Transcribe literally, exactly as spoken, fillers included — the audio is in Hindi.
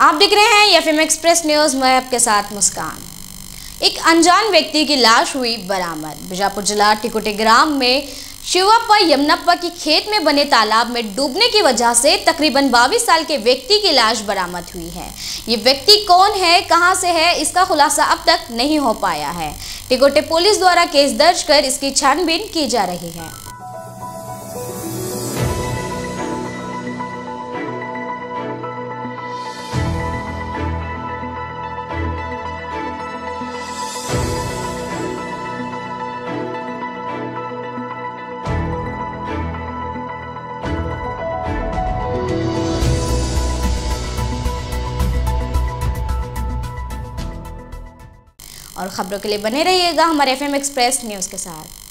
आप देख रहे हैं एफएम एक्सप्रेस न्यूज। मैं आपके साथ मुस्कान। एक अनजान व्यक्ति की लाश हुई बरामद। बीजापुर जिला टिकोटे ग्राम में शिवप्पा यमनप्पा की खेत में बने तालाब में डूबने की वजह से तकरीबन बाईस साल के व्यक्ति की लाश बरामद हुई है। ये व्यक्ति कौन है, कहां से है, इसका खुलासा अब तक नहीं हो पाया है। टिकोटे पुलिस द्वारा केस दर्ज कर इसकी छानबीन की जा रही है। और खबरों के लिए बने रहिएगा हमारे एफएम एक्सप्रेस न्यूज़ के साथ।